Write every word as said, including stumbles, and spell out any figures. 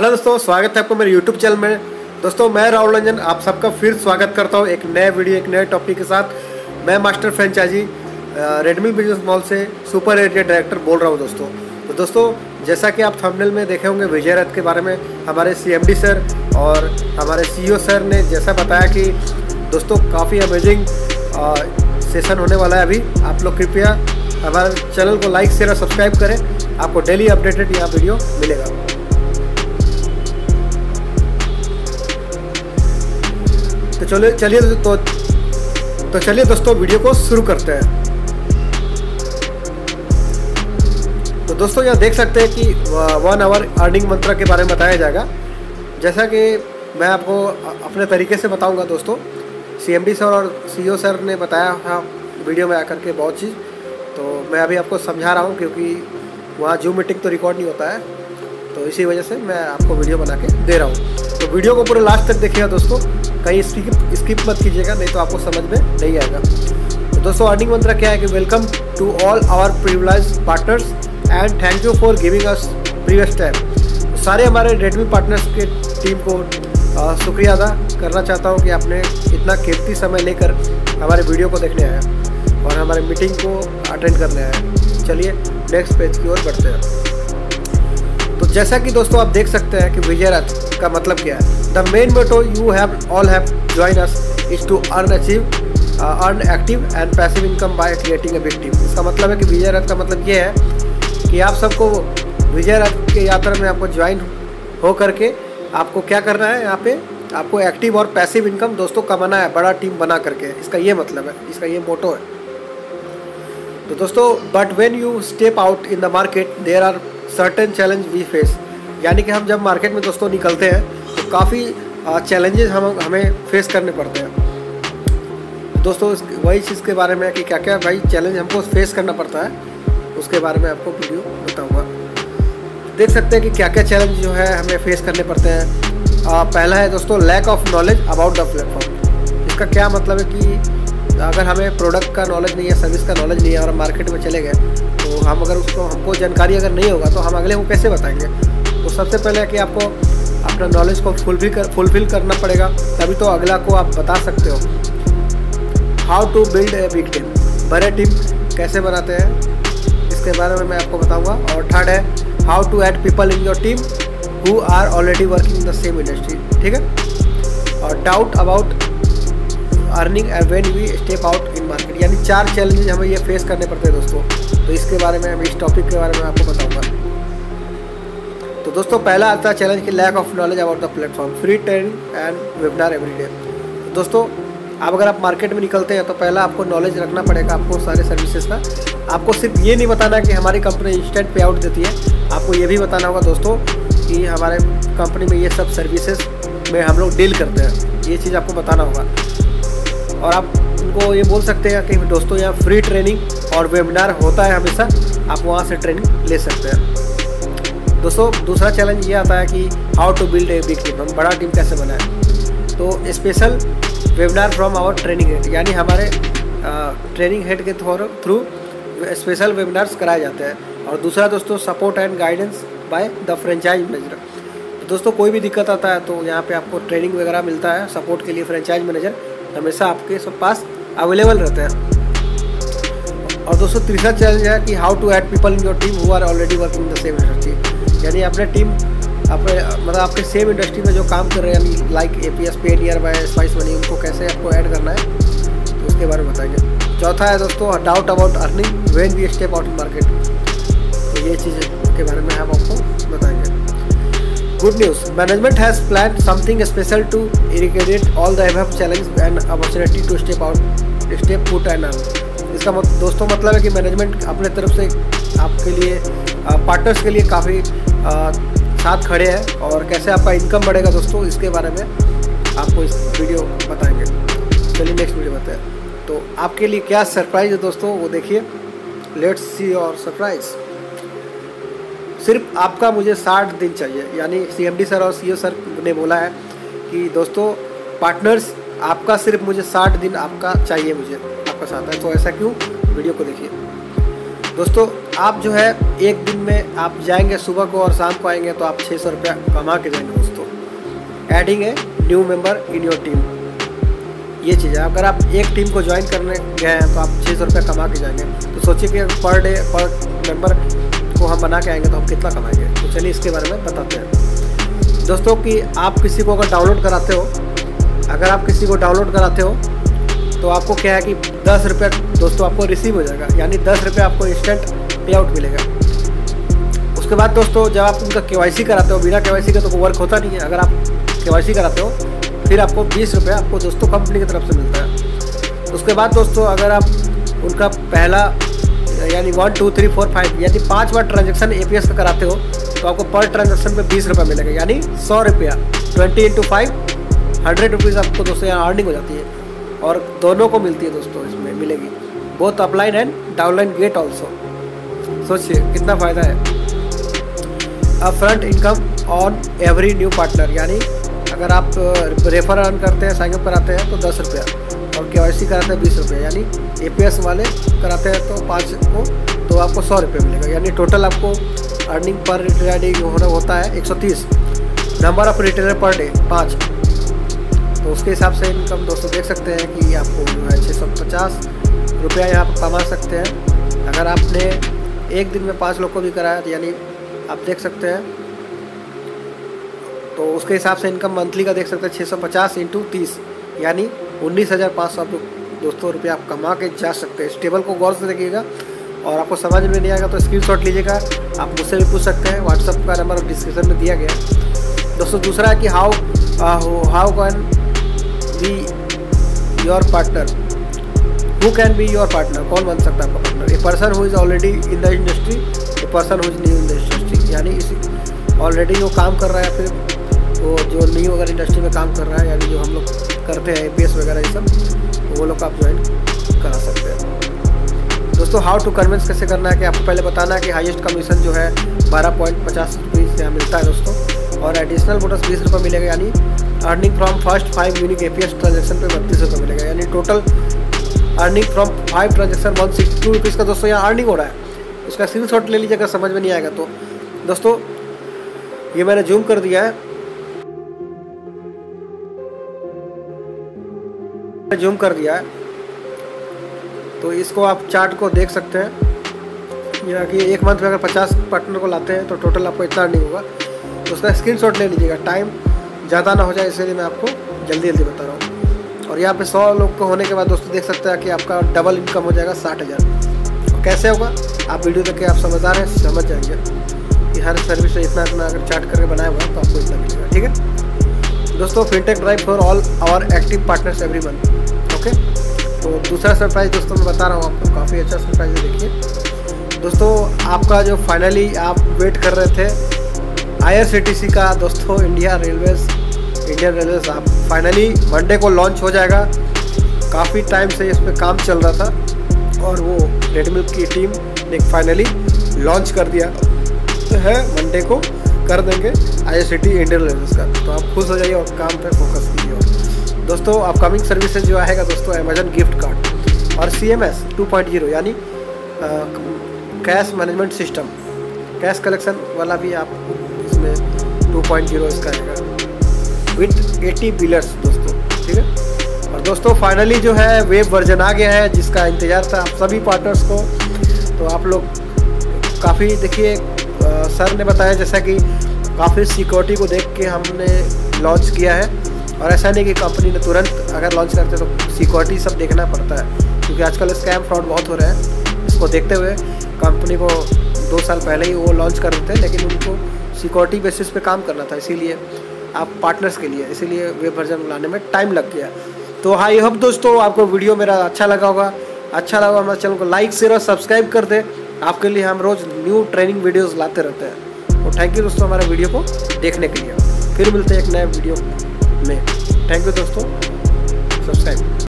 Hello दोस्तों, स्वागत है आपको मेरे यूट्यूब चैनल में। दोस्तों मैं राहुल रंजन आप सबका फिर स्वागत करता हूं एक नए वीडियो एक नए टॉपिक के साथ। मैं master franchisee Redmi business mall से सुपर एरिया डायरेक्टर बोल रहा हूं दोस्तों। तो दोस्तों जैसा कि आप थंबनेल में देखे होंगे विजय रथ के बारे में हमारे सीएमडी सर और हमारे सीईओ सर ने जैसा बताया कि दोस्तों काफ़ी अमेजिंग सेशन होने वाला है। अभी आप लोग कृपया हमारे चैनल को लाइक शेयर और सब्सक्राइब करें, आपको डेली अपडेटेड यहाँ वीडियो मिलेगा। तो चलिए चलिए तो तो चलिए दोस्तों वीडियो को शुरू करते हैं। तो दोस्तों यहाँ देख सकते हैं कि वन आवर अर्निंग मंत्र के बारे में बताया जाएगा। जैसा कि मैं आपको अपने तरीके से बताऊंगा दोस्तों, सीएमडी सर और सीईओ सर ने बताया था वीडियो में आकर के बहुत चीज़, तो मैं अभी आपको समझा रहा हूँ क्योंकि वहाँ जूम मीटिंग तो रिकॉर्ड नहीं होता है, तो इसी वजह से मैं आपको वीडियो बना के दे रहा हूँ। तो वीडियो को पूरे लास्ट तक देखिएगा दोस्तों, कहीं स्किप स्किप मत कीजिएगा, नहीं तो आपको समझ में नहीं आएगा। तो दोस्तों अर्निंग मंत्र क्या है कि welcome to all our privileged partners and thank you for giving us previous time. सारे हमारे रेडमी पार्टनर्स के टीम को आ, शुक्रिया अदा करना चाहता हूँ कि आपने इतना कीमती समय लेकर हमारे वीडियो को देखने आया और हमारे मीटिंग को अटेंड करने आया। चलिए नेक्स्ट पेज की ओर बढ़ते हैं। तो जैसा कि दोस्तों आप देख सकते हैं कि विजय रथ का मतलब क्या है। The main motto you have all have join us is to earn achieve earn active and passive income by creating a big team. इसका मतलब है कि विजय रथ का मतलब ये है कि आप सबको विजय रथ के यात्रा में आपको ज्वाइन हो करके आपको क्या करना है, यहाँ पे आपको एक्टिव और पैसिव इनकम दोस्तों कमाना है, बड़ा टीम बना करके। इसका ये मतलब है, इसका ये मोटो है। तो दोस्तों but when you step out in the market there are certain challenge we face, यानी कि हम जब मार्केट में दोस्तों निकलते हैं तो काफ़ी चैलेंजेस हम हमें फेस करने पड़ते हैं दोस्तों। वही चीज़ के बारे में कि क्या क्या भाई चैलेंज हमको फेस करना पड़ता है, उसके बारे में आपको वीडियो बताऊंगा। देख सकते हैं कि क्या क्या चैलेंज जो है हमें फेस करने पड़ते हैं। आ, पहला है दोस्तों lack of knowledge about the platform. इसका क्या मतलब है कि अगर हमें प्रोडक्ट का नॉलेज नहीं है, सर्विस का नॉलेज नहीं है और हम मार्केट में चले गए तो हम अगर उसको हमको जानकारी अगर नहीं होगा तो हम अगले को कैसे बताएंगे। तो सबसे पहले है कि आपको अपना नॉलेज को फुलफिल कर फुलफिल करना पड़ेगा, तभी तो अगला को आप बता सकते हो। How to build a big team, बड़े टीम कैसे बनाते हैं इसके बारे में मैं आपको बताऊंगा। और थर्ड है how to add people in your team who are already working in the same industry, ठीक है। और doubt about earning when we step out in market, यानी चार चैलेंजेस हमें ये फेस करने पड़ते हैं दोस्तों। तो इसके बारे में हम इस टॉपिक के बारे में आपको बताऊंगा। तो दोस्तों पहला आता है चैलेंज की lack of knowledge about the platform, free training and webinar everyday. दोस्तों आप अगर आप मार्केट में निकलते हैं तो पहला आपको नॉलेज रखना पड़ेगा आपको सारे सर्विसेज का। आपको सिर्फ ये नहीं बताना कि हमारी कंपनी इंस्टेंट पे आउट देती है, आपको ये भी बताना होगा दोस्तों कि हमारे कंपनी में ये सब सर्विसेज में हम लोग डील करते हैं, ये चीज़ आपको बताना होगा। और आप उनको ये बोल सकते हैं कि दोस्तों यहाँ फ्री ट्रेनिंग और वेबिनार होता है हमेशा, आप वहाँ से ट्रेनिंग ले सकते हैं दोस्तों। दूसरा चैलेंज ये आता है कि how to build a big team, हम बड़ा टीम कैसे बनाएं। तो special webinar from our training head, यानी हमारे ट्रेनिंग हेड के थ्रू स्पेशल वेबिनार्स कराए जाते हैं। और दूसरा दोस्तों support and guidance by the franchise manager. तो दोस्तों कोई भी दिक्कत आता है तो यहाँ पे आपको ट्रेनिंग वगैरह मिलता है सपोर्ट के लिए। फ्रेंचाइज मैनेजर हमेशा आपके सब पास अवेलेबल रहते हैं। और दोस्तों तीसरा चैलेंज है कि how to add people in your team who are already working in the same industry, यानी अपने टीम अपने मतलब आपके सेम इंडस्ट्री में जो काम कर रहे हैं, यानी लाइक एपीएस पे नियर बाय स्पाइस मनी, उनको कैसे आपको ऐड करना है तो उसके बारे में बताएंगे। चौथा है दोस्तों doubt about earning when we step out in market, तो ये चीज़ के बारे में हम आपको बताएंगे। Good news, management has plan something special to irrigate all the above challenge and opportunity to step out step put and earn. इसका मत, दोस्तों मतलब है कि मैनेजमेंट अपने तरफ से आपके लिए पार्टनर्स के लिए काफ़ी साथ खड़े हैं और कैसे आपका इनकम बढ़ेगा दोस्तों, इसके बारे में आपको इस वीडियो बताएंगे। चलिए नेक्स्ट वीडियो बताएं। तो आपके लिए क्या सरप्राइज़ है दोस्तों वो देखिए, लेट्स सी और सरप्राइज़। सिर्फ आपका मुझे साठ दिन चाहिए, यानी सीएमडी सर और सीईओ सर ने बोला है कि दोस्तों पार्टनर्स आपका सिर्फ मुझे साठ दिन आपका चाहिए, मुझे आपका साथ है। तो ऐसा क्यों, वीडियो को देखिए। दोस्तों आप जो है एक दिन में आप जाएंगे सुबह को और शाम को आएंगे तो आप छः सौ रुपया कमा के जाएंगे दोस्तों। Adding a new member in your team, ये चीज़ है। अगर आप एक टीम को ज्वाइन करने गए हैं तो आप छः सौ रुपया कमा के जाएंगे। तो सोचिए कि पर डे पर मेंबर को हम बना के आएंगे तो हम कितना कमाएंगे। तो चलिए इसके बारे में बताते हैं दोस्तों कि आप किसी को अगर डाउनलोड कराते हो अगर आप किसी को डाउनलोड कराते हो तो आपको क्या है कि दस रुपये दोस्तों आपको रिसीव हो जाएगा, यानी दस रुपये आपको इंस्टेंट पे आउट मिलेगा। उसके बाद दोस्तों जब आप उनका केवाईसी कराते हो, बिना केवाईसी का तो वर्क होता नहीं है। अगर आप केवाईसी कराते हो फिर आपको बीस रुपये आपको दोस्तों कंपनी की तरफ से मिलता है। उसके बाद दोस्तों अगर आप उनका पहला यानी one two three four five यानी पाँच बार ट्रांजेक्शन ए पी एस का कराते हो तो आपको पर ट्रांजेक्शन पे बीस रुपये मिलेगा, यानी सौ रुपया twenty into five hundred rupees आपको दोस्तों यहाँ अर्निंग हो जाती है। और दोनों को मिलती है दोस्तों, इसमें मिलेगी both upline and downline get also. सोचिए कितना फ़ायदा है। Upfront income on every new partner, यानी अगर आप रेफर अर्न करते हैं, साइनअप कराते हैं तो दस रुपया और के वाई सी कराते हैं बीस रुपये, यानी ए पी एस वाले कराते हैं तो पाँच को तो आपको सौ रुपये मिलेगा, यानी टोटल आपको अर्निंग पर रिटेलर डे होना होता है एक सौ तीस। Number of retailer per day पाँच, तो उसके हिसाब से इनकम दोस्तों देख सकते हैं कि आपको जो है छः सौ पचास रुपया यहाँ पर कमा सकते हैं। अगर आपने एक दिन में पाँच लोग को भी कराया तो यानी आप देख सकते हैं, तो उसके हिसाब से इनकम मंथली का देख सकते हैं छः सौ पचास इंटू तीस, यानी उन्नीस हज़ार पाँच सौ दोस्तों रुपये आप कमा के जा सकते हैं। इस टेबल को गौर से देखिएगा और आपको समझ में नहीं आएगा तो स्क्रीनशॉट लीजिएगा, आप मुझसे भी पूछ सकते हैं। व्हाट्सअप का नंबर डिस्क्रिप्शन में दिया गया है दोस्तों। दूसरा है कि how how can be your partner, who can be your partner, कौन बन सकता है आपका partner. A person who is already in the industry, a person who is new in the industry, यानी इसी ऑलरेडी जो काम कर रहा है फिर वो जो न्यू अगर इंडस्ट्री में काम कर रहा है, यानी जो हम लोग करते हैं ए पी एस वगैरह ये सब, तो वो लोग आप ज्वाइन करा सकते हैं दोस्तों। हाउ टू कन्विंस कैसे करना है कि आपको पहले बताना है कि हाईएस्ट कमीशन जो है बारह पॉइंट पचास रुपीज़ यहाँ मिलता है दोस्तों, और एडिशनल बोनस बीस रुपये मिलेगा, यानी earning from first five unique A P S transaction पे बत्तीस रुपये मिलेगा, यानी total earning from five transaction one sixty two rupees का दोस्तों यहाँ अर्निंग हो रहा है। उसका स्क्रीन शॉट ले लीजिए अगर समझ में नहीं आएगा तो। दोस्तों ये मैंने जूम कर दिया है, जूम कर दिया है तो इसको आप चार्ट को देख सकते हैं। या कि एक मंथ में अगर पचास पार्टनर को लाते हैं तो टोटल आपको इतना अर्निंग होगा, तो उसका स्क्रीनशॉट ले लीजिएगा। टाइम ज़्यादा ना हो जाए इसलिए मैं आपको जल्दी जल्दी बता रहा हूँ। और यहाँ पे सौ लोग को होने के बाद दोस्तों देख सकते हैं कि आपका डबल इनकम हो जाएगा साठ हज़ार। कैसे होगा आप वीडियो देख के आप समझदार हैं, समझ जाएंगे कि हर सर्विस से इतना इतना अगर चार्ट करके बनाया हुआ है तो आपको इतना मिलेगा। ठीक है दोस्तों, fintech drive for all our active partners every month. Okay, तो दूसरा सरप्राइज दोस्तों मैं बता रहा हूँ आपको, काफ़ी अच्छा सरप्राइज है। देखिए दोस्तों, आपका जो फाइनली आप वेट कर रहे थे आई आर सी टी सी का दोस्तों, इंडिया रेलवेज इंडियन रेलवेज आप फाइनली मंडे को लॉन्च हो जाएगा। काफ़ी टाइम से इस पर काम चल रहा था और वो रेड मिल्क की टीम ने फाइनली लॉन्च कर दिया है। मंडे को कर देंगे I R C T Indian railways का, तो आप खुश हो जाइए और काम पे फोकस कीजिए। दोस्तों अपकमिंग सर्विसेज जो आएगा दोस्तों, अमेजन गिफ्ट कार्ड और C M S two point zero यानी cash management system, cash collection वाला भी आप इसमें टू पॉइंट ज़ीरो इसका आएगा विथ एटी बिलर्स दोस्तों। ठीक है, और दोस्तों फाइनली जो है वेब वर्जन आ गया है जिसका इंतज़ार था आप सभी पार्टनर्स को। तो आप लोग काफ़ी देखिए, सर ने बताया जैसा कि काफ़ी सिक्योरिटी को देख के हमने लॉन्च किया है, और ऐसा नहीं कि कंपनी ने तुरंत अगर लॉन्च करते तो सिक्योरिटी सब देखना पड़ता है, क्योंकि आजकल स्कैम फ्रॉड बहुत हो रहे हैं। इसको देखते हुए कंपनी को दो साल पहले ही वो लॉन्च कर देते, लेकिन उनको सिक्योरिटी बेसिस पे काम करना था, इसीलिए आप पार्टनर्स के लिए, इसीलिए वेब वर्जन लाने में टाइम लग गया। तो आई होप दोस्तों आपको वीडियो मेरा अच्छा लगा होगा। अच्छा लगा हमारे चैनल को लाइक शेयर और सब्सक्राइब कर दे, आपके लिए हम रोज़ न्यू ट्रेनिंग वीडियोज़ लाते रहते हैं। तो थैंक यू दोस्तों हमारे वीडियो को देखने के लिए। फिर मिलते हैं एक नए वीडियो में। थैंक यू दोस्तों, सब्सक्राइब।